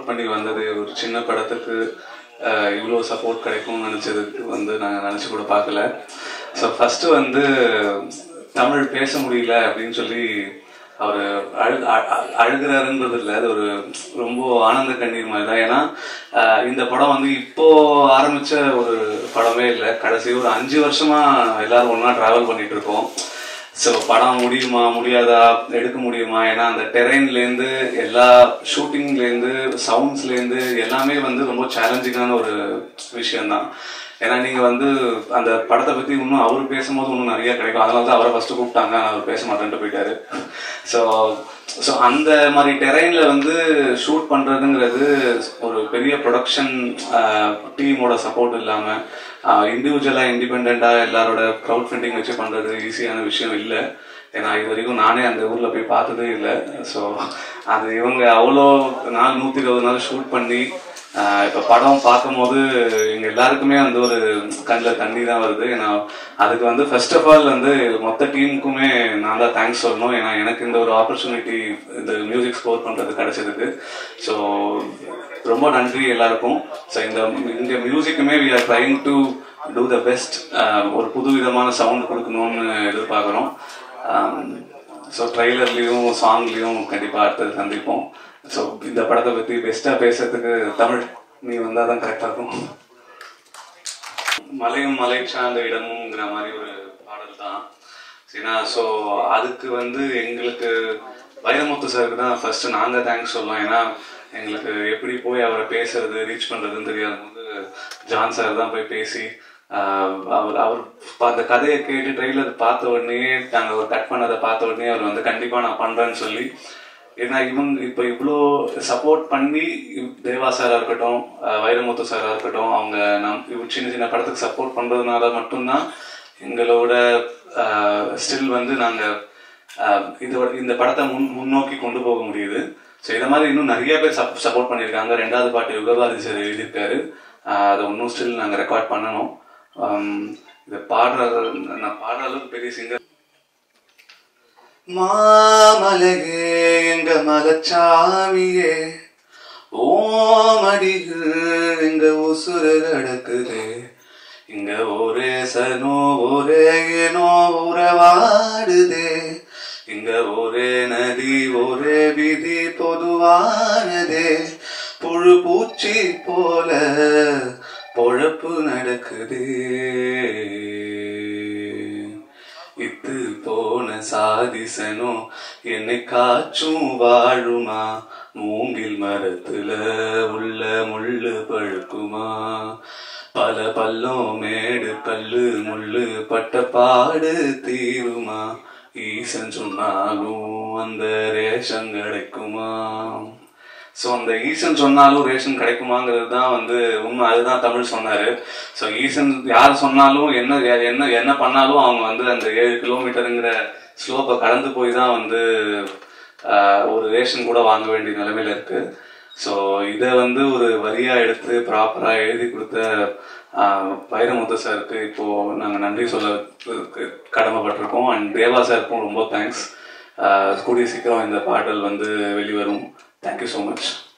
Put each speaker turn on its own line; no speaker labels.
பண்ணி வந்தது. ஒரு சின்ன படத்துக்கு இவ்வளோ சப்போர்ட் கிடைக்கும்னு நினச்சதுக்கு வந்து நாங்கள் நினச்சி கூட பார்க்கல. ஸோ ஃபஸ்ட்டு வந்து தமிழ் பேச முடியல அப்படின்னு சொல்லி அவர் அழுகிறாருன்றது இல்லை, அது ஒரு ரொம்ப ஆனந்த கண்ணீர் மாதிரி தான். ஏன்னா இந்த படம் வந்து இப்போ ஆரம்பிச்ச ஒரு படமே இல்லை, கடைசி ஒரு 5 வருஷமா எல்லாரும் ஒன்றா ட்ராவல் பண்ணிட்டு இருக்கோம். ஸோ படம் முடியுமா முடியாதா, எடுக்க முடியுமா, ஏன்னா அந்த டெரெயின்லேருந்து எல்லா ஷூட்டிங்லேருந்து சவுண்ட்ஸ்லேருந்து எல்லாமே வந்து ரொம்ப சேலஞ்சிங்கான ஒரு விஷயம்தான். ஏன்னா நீங்கள் வந்து அந்த படத்தை பற்றி இன்னும் அவர் பேசும்போது இன்னும் நிறைய கிடைக்கும். அதனால தான் அவரை ஃபஸ்ட்டு கூப்பிட்டாங்க, அவர் பேச மாட்டேன்ட்டு போயிட்டாரு. ஸோ அந்த மாதிரி டெரெயினில் வந்து ஷூட் பண்ணுறதுங்கிறது ஒரு பெரிய ப்ரொடக்ஷன் டீமோட சப்போர்ட் இல்லாமல் இண்டிவிஜுவலாக இண்டிபெண்ட்டாக எல்லாரோட க்ரௌட் ஃபண்டிங் வச்சு பண்ணுறது ஈஸியான விஷயம் இல்லை. ஏன்னா இது வரைக்கும் நானே அந்த ஊரில் போய் பார்த்ததே இல்லை. ஸோ அது இவங்க அவ்வளோ நாள் 120 நாள் ஷூட் பண்ணி இப்போ படம் பார்க்கும்போது எங்கள் எல்லாருக்குமே வந்து ஒரு கண்ணில் தண்ணி தான் வருது. ஏன்னா அதுக்கு வந்து ஃபர்ஸ்ட் ஆஃப் ஆல் வந்து மொத்த டீமுக்குமே நான் தான் தேங்க்ஸ் சொல்லணும். ஏன்னா எனக்கு இந்த ஒரு ஆப்பர்ச்சுனிட்டி இந்த மியூசிக் ஸ்கோர் பண்ணுறது கிடைச்சதுக்கு. ஸோ ரொம்ப நன்றி எல்லாருக்கும். ஸோ இந்த மியூசிக்குமே we are trying to do the best. ஒரு புது விதமான சவுண்ட் கொடுக்கணும்னு எதிர்பார்க்குறோம். ஸோ ட்ரெய்லர்லேயும் சாங்லேயும் கண்டிப்பாக அடுத்தது சந்திப்போம். ஸோ இந்த படத்தை பற்றி பெஸ்ட்டாக பேசுறதுக்கு தமிழ் நீ வந்தால் தான் கரெக்டாக இருக்கும். மலையும் மலை சார்ந்த இடமுங்கிற மாதிரி ஒரு பாடல் தான். சரிண்ணா, ஸோ அதுக்கு வந்து எங்களுக்கு வைரமுத்து சாருக்கு தான் ஃபர்ஸ்ட் நாங்கள் தேங்க்ஸ் சொல்லலாம். ஏன்னா எங்களுக்கு எப்படி போய் அவரை பேசுறது ரீச் பண்ணுறதுன்னு தெரியாத போது ஜான் சார் தான் போய் பேசி அவர் அந்த கதையை கேட்டு ட்ரெய்லர் பார்த்த உடனே நாங்கள் ஒரு கட் பண்ணதை பார்த்த உடனே அவர் வந்து கண்டிப்பாக நான் பண்ணுறேன்னு சொல்லி, ஏன்னா இவங்க இப்போ இவ்வளோ சப்போர்ட் பண்ணி தேவா சாராக இருக்கட்டும், வைரமுத்து சாராக இருக்கட்டும், அவங்க சின்ன சின்ன படத்துக்கு சப்போர்ட் பண்ணுறதுனால மட்டும்தான் எங்களோட ஸ்டில் வந்து நாங்கள் இந்த படத்தை முன்னோக்கி கொண்டு போக முடியுது. ஸோ இதை மாதிரி இன்னும் நிறைய பேர் சப்போர்ட் பண்ணியிருக்காங்க. 2வது பாட்டு யுகபாரதி சார் எழுதியிருக்காரு, அதை இன்னும் ஸ்டில் நாங்கள் ரெக்கார்ட் பண்ணணும். இதை பாடுற அளவுக்கு பெரிய சிங்கர். மாமலகே எங்க மலச்சாமியே, ஓமடிகள் எங்க உசுறு கிடக்குது, இங்க ஒரே சனோ ஒரே ஏனோ உறவாடுதே, இங்க ஒரே நதி ஒரே விதி பொதுவானதே, புழு பூச்சி போல பொழப்பு நடக்குதே, இத்து போன சாதிசனோ என்னை காச்சும் வாழுமா, மூங்கில் மரத்துல உள்ள முள்ளு பழுக்குமா, பல பள்ளம் மேடு கல்லு முள்ளு பட்ட பாடு தீருமா, ஈசன் சொன்னாலும் அந்த ரேஷன் கிடைக்குமா. ஸோ அந்த ஈசன் சொன்னாலும் ரேஷன் கிடைக்குமாங்கிறது தான் வந்து உண்மை. அதுதான் தமிழ் சொன்னாரு. ஸோ ஈசன் யார் சொன்னாலும் என்ன பண்ணாலும் அவங்க வந்து அந்த 7 கிலோமீட்டருங்கிற ஸ்லோப்பை கடந்து போய் தான் வந்து ஒரு ரேஷன் கூட வாங்க வேண்டிய நிலைமையில இருக்கு. ஸோ இதை வந்து ஒரு வரியா எடுத்து ப்ராப்பரா எழுதி கொடுத்த வைரமுத்து சாருக்கு இப்போ நாங்கள் நன்றி சொல்ல கடமைப்பட்டிருக்கோம். அண்ட் தேவா சாருக்கும் ரொம்ப தேங்க்ஸ். கூடிய சீக்கிரம் இந்த பாடல் வந்து வெளிவரும். Thank you so much.